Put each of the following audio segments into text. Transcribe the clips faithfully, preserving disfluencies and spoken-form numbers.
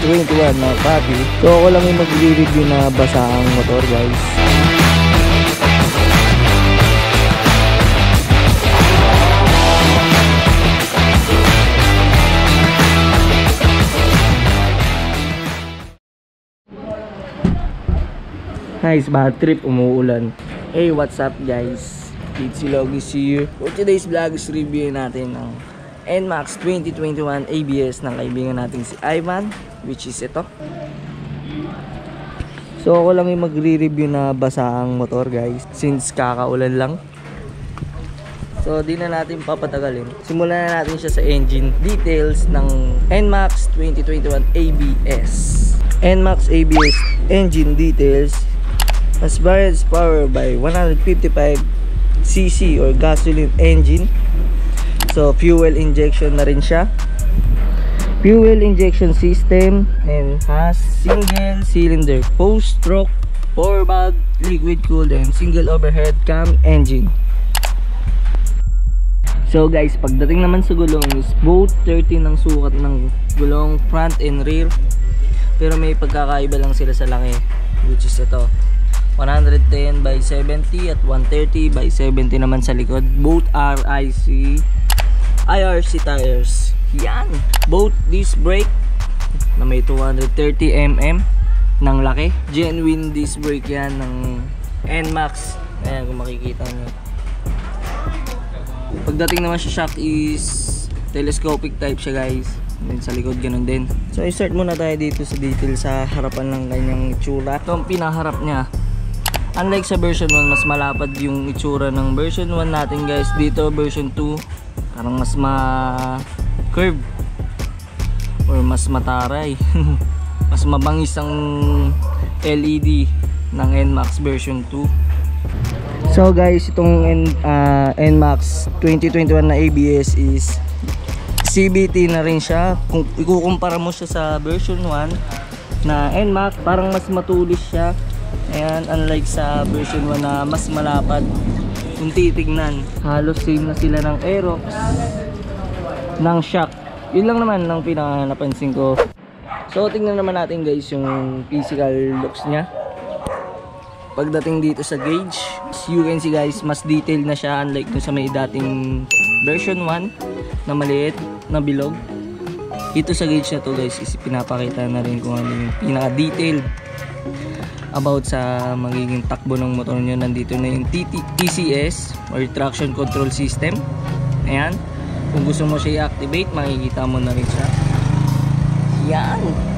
twenty-one na copy. So ako lang yung magre-review na basa ang motor guys. Nice bad trip, umuulan. Hey, what's up guys? It's Logis here. For today's vlog is reviewin natin ang N MAX twenty twenty-one A B S ng kaibigan natin si Ivan, which is ito. So ako lang yung magre-review na basa ang motor guys, since kakaulan lang. So di na natin papatagalin. Simulan na natin siya sa engine details ng N MAX twenty twenty-one A B S. N MAX A B S engine details. As various power by one hundred fifty-five c c or gasoline engine. So fuel injection na rin siya. Fuel injection system and has single cylinder post stroke, four valve, liquid cooled and single overhead cam engine. So guys, pagdating naman sa gulong is both thirty ng sukat ng gulong front and rear. Pero may pagkakaiba lang sila sa laki, which is ito. one ten by seventy at one thirty by seventy naman sa likod. Both R I C I R C tires. Yan. Both disc brake na may two thirty millimeters ng laki. Genuine disc brake yan ng N MAX. Ayan kung makikita nyo. Pagdating naman sa shock is telescopic type siya guys. And sa likod ganun din. So i-start muna tayo dito sa detail sa harapan ng kanyang itsura. Ito ang pinaharap niya. Unlike sa version one, mas malapad yung itsura ng version one natin guys. Dito version two, parang mas ma-curve or mas mataray. Mas mabangis ang L E D ng N MAX version two. So guys, itong N, uh, N MAX twenty twenty-one na A B S is C V T na rin siya. Kung ikukumpara mo siya sa version one na N MAX, parang mas matulis siya. Ayan, unlike sa version one na mas malapad. Kung titignan, halos same na sila ng Aerox, ng shock. Yun lang naman ang pinaka napansin ko. So tingnan naman natin guys yung physical looks niya. Pagdating dito sa gauge, as you can see guys, mas detailed na siya unlike dun sa may dating version one na maliit na bilog. Dito sa gauge na to guys is pinapakita na rin kung ano yung pinaka detailed about sa magiging takbo ng motor nyo. Nandito na yung T C S or traction control system. Ayan, kung gusto mo siya i-activate, makikita mo na rin siya. Yan.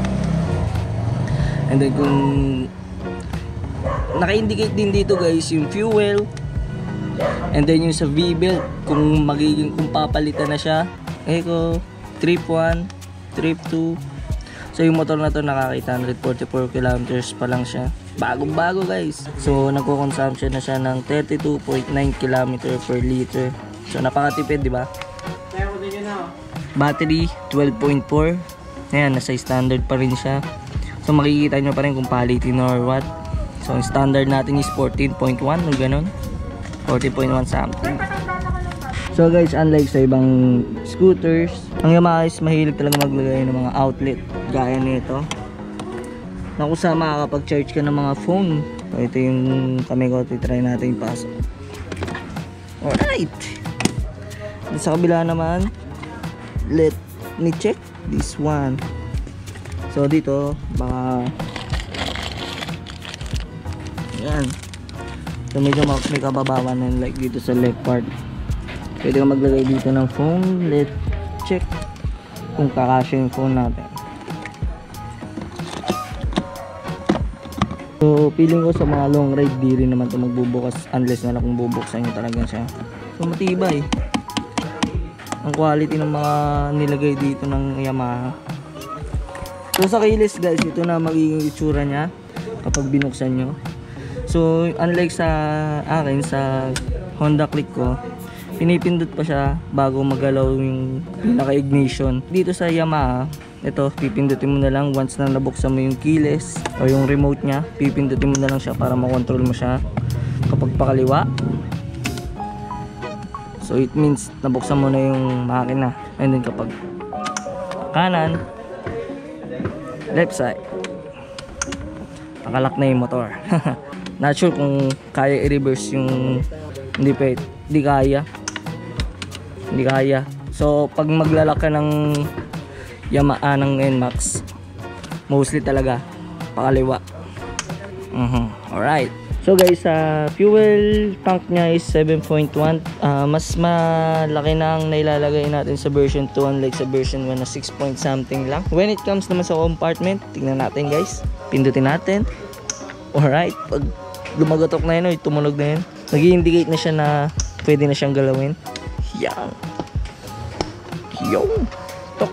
And then kung naka-indicate din dito guys yung fuel, and then yung sa V-belt, kung magiging kung papalitan na siya. Eco, trip one, trip two. So yung motor na to nakakita one forty-four kilometers pa lang siya. Bagong bago guys. So nagko-consumption na siya ng thirty-two point nine kilometers per liter. So napakatipid, di ba? Battery twelve point four. Ayan, nasa standard pa rin siya. So makikita nyo pa rin kung palitin or what. So yung standard natin is fourteen point one o ganun, fourteen point one something. So guys, unlike sa ibang scooters, ang Yamaha is mahilig talaga maglagay ng mga outlet gaya nito na kung saan makakapag-charge ka ng mga phone. So ito yung kami ko, titry natin ipasok. Alright, sa kabila naman, let me check this one. So dito baka yan, so medyo may kababawan na like dito sa left part. Pwede ka maglagay dito ng phone. Let's check kung kakasya yung phone natin. So feeling ko sa mga long ride di rin naman ito magbubukas unless na lang kung bubuksan nyo talaga siya. So matibay ang quality ng mga nilagay dito ng Yamaha. So sa keyless guys, ito na magiging itsura nya kapag binuksan nyo. So unlike sa akin, sa Honda Click ko, pinipindot pa siya bago magalaw yung pinaka-ignition. Dito sa Yamaha, ito, pipindutin mo na lang once na nabuksan mo yung keyless o yung remote nya, pipindutin mo na lang siya para makontrol mo siya kapag pakaliwa. So it means nabuksan mo na yung makina. And then kapag kanan, left side. Nakalak na yung motor. Not sure kung kaya i-reverse yung hindi pa, hindi kaya. Hindi kaya. So pag maglalak ka ng Yamaha ng N MAX, mostly talaga pakaliwa. Uh-huh. Alright. So guys, uh, fuel tank nya is seven point one. uh, Mas malaki na ang nailalagay natin sa version two, unlike sa version one na six point something lang. When it comes naman sa compartment, tingnan natin guys. Pindutin natin. Alright. Pag lumagotok na yun, tumunog na yun, nag-i-indicate na siya na pwede na siyang galawin. Yan. Yung tok.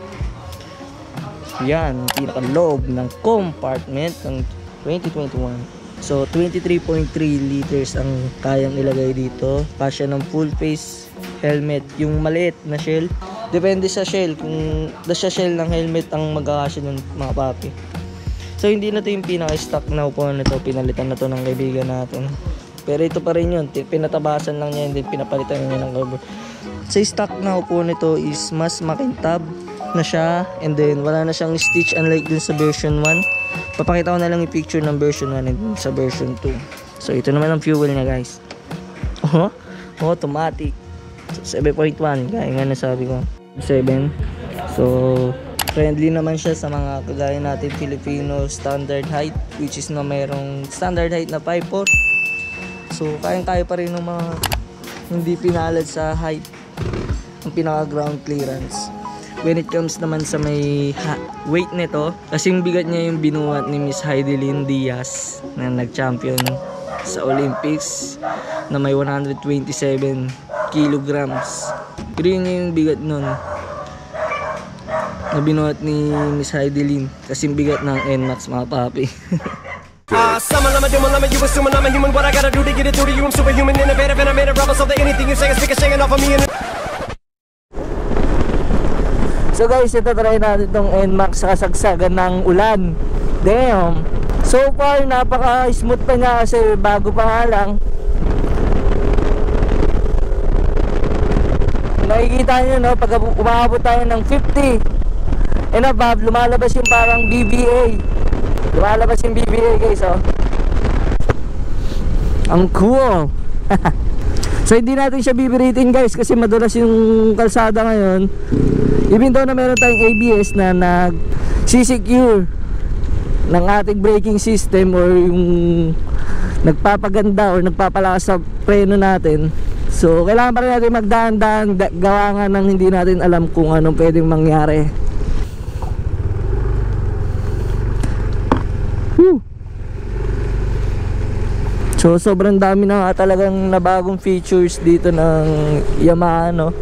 Yan, pinakaloob ng compartment ng twenty twenty-one. So twenty-three point three liters ang kayang ilagay dito. Kasya ng full face helmet. Yung maliit na shell, depende sa shell, kung sa shell ng helmet ang magkakasya ng mga papi. So hindi na to yung pinaka-stock na upuan nito, pinalitan na to ng kaibigan natin. Pero ito pa rin yun, pinatabasan lang niya, hindi pinapalitan niya ng cover. Sa stock na upuan nito is mas makintab na siya, and then wala na siyang stitch unlike dun sa version one. Papakita ko na lang yung picture ng version one and sa version two. So ito naman ang fuel niya guys. Oh, automatic. So, seven point one, gaya nga nasabi ko. seven. So friendly naman siya sa mga kagaya natin Filipino standard height, which is na mayroong standard height na five foot. So kayang kaya pa rin ng mga hindi pinalad sa height ang pinaka ground clearance. When it comes naman sa may weight nito, kasing bigat niya yung binuhat ni Miss Heidelin Diaz na nag-champion sa Olympics na may one hundred twenty-seven kilograms. Pero yun yung bigat nun na binuhat ni Miss Heidelin, kasing bigat ng N MAX mga papi. Uh, some I'm a doom, I'm a you assuming I'm a human. What I gotta do to get it through to you? I'm superhuman, innovative, and I made a rubber so that anything you say is stick a shaking off of me. And so guys, ito try natin itong N MAX sa kasagsagan ng ulan. Damn! So far, napaka-smooth pa niya kasi bago pa nga lang. Nakikita nyo, no? Pag umabot tayo ng fifty and above, lumalabas yung parang B B A. Lumalabas yung B B A guys, oh. Ang cool. So hindi natin siya bibiritin guys kasi madulas yung kalsada ngayon. Even though na meron tayong A B S na nag-secure ng ating braking system or yung nagpapaganda or nagpapalakas sa preno natin. So kailangan pa rin natin magdaan-daan, gawa nga ng hindi natin alam kung anong pwedeng mangyari. Whew. So sobrang dami na nga talagang nabagong features dito ng Yamaha, no?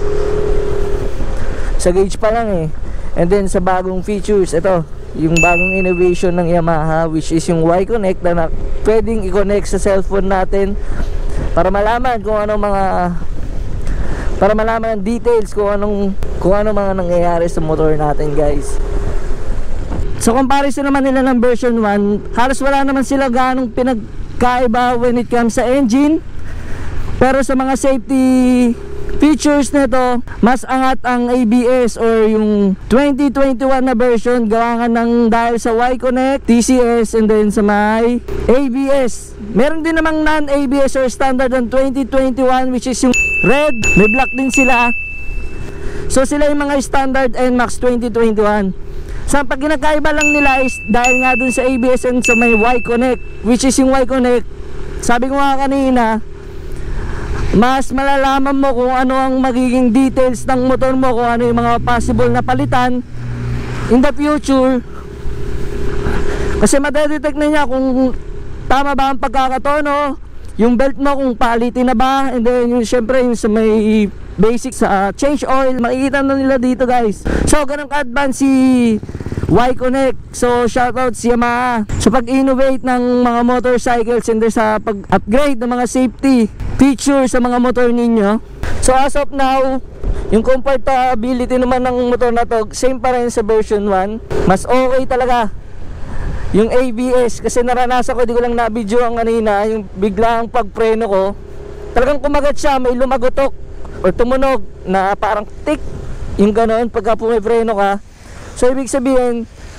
Sa gauge pa lang eh. And then sa bagong features, ito yung bagong innovation ng Yamaha, which is yung Y-Connect na, na pwedeng i-connect sa cellphone natin para malaman kung anong mga para malaman ang details kung anong kung anong mga nangyayari sa motor natin guys. So comparison naman nila ng version one, halos wala naman sila ganong pinagkaiba when it comes sa engine. Pero sa mga safety features nito, mas angat ang A B S or yung twenty twenty-one na version, gawa nga ng dahil sa Y-Connect, T C S, and then sa may A B S. Meron din namang non-A B S or standard ng twenty twenty-one, which is yung red, may black din sila. So sila yung mga standard N MAX twenty twenty-one. So pag ginagkaiba lang nila is dahil nga dun sa A B S and sa may Y-Connect, which is yung Y-Connect, sabi ko nga kanina, mas malalaman mo kung ano ang magiging details ng motor mo, kung ano yung mga possible na palitan in the future. Kasi madedetect na niya kung tama ba ang pagkakatono, yung belt mo kung palitin na ba, and then yung syempre yung sa may basic sa uh, change oil, makikita na nila dito guys. So ganun ka-advance si Y-Connect. So shoutout si Yamaha. So pag-innovate ng mga motorcycles and sa pag-upgrade ng mga safety features sa mga motor ninyo. So as of now, yung comfortability naman ng motor na to, same pa rin sa version one. Mas okay talaga yung A B S, kasi naranasan ko, di ko lang na-video ang kanina, yung biglang pagpreno ko, talagang kumagat siya, may lumagotok or tumunog na parang tick, yung ganoon pagka pumipreno ka. So ibig sabihin,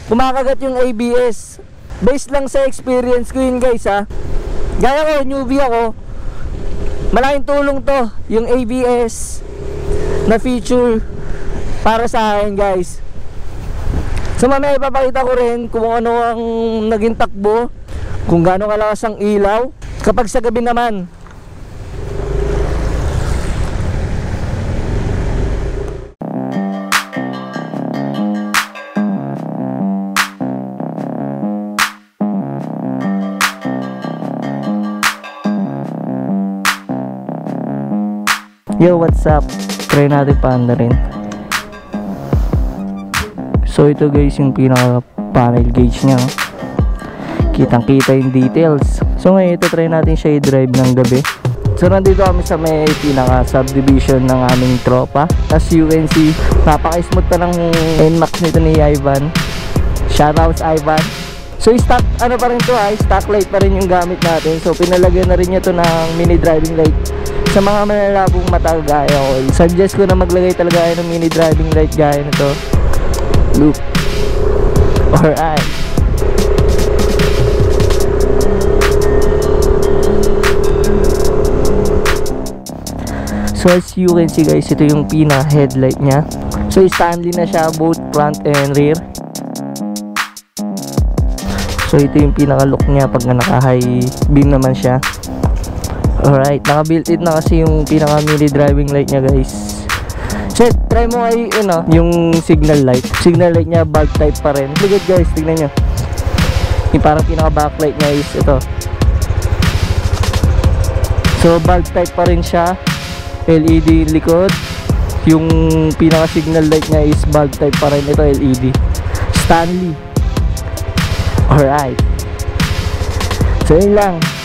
kumakagat yung A B S. Based lang sa experience ko yun guys ha. Gaya ko, newbie ako. Malaking tulong to, yung A B S na feature para sa akin guys. So mamaya ipapakita ko rin kung ano ang naging takbo, kung gaano kalakas ang ilaw kapag sa gabi naman. Yo, what's up? Try natin paanda rin. So ito guys yung pinaka panel gauge nya. Kitang kita yung details. So ngayon ito try natin siya i-drive ng gabi. So nandito kami sa may pinaka subdivision ng aming tropa. As you can see, napaka-smooth pa ng N MAX nito ni Ivan. Shoutouts Ivan. So stock ano pa rin to ay stock light pa rin yung gamit natin. So pinalagyan na rin niya to ng mini driving light. Sa mga malalabong mata gaya ko, suggest ko na maglagay talaga kayo ng mini driving light gaya nito. Look. Alright. So as you can see guys, ito yung pinaka headlight nya. So Stanley na siya both front and rear. So ito yung pinaka look nya pag naka high beam naman siya. Alright, naka-built-in na kasi yung pinaka mini driving light nya guys. So try mo ay you know, yung signal light. Signal light nya bulb type pa rin. Look at guys, tignan nyo. Yung parang pinaka backlight nya is ito. So bulb type pa rin siya. L E D yung likod. Yung pinaka signal light nya is bulb type pa rin. Ito L E D Stanley. Alright. So yun lang.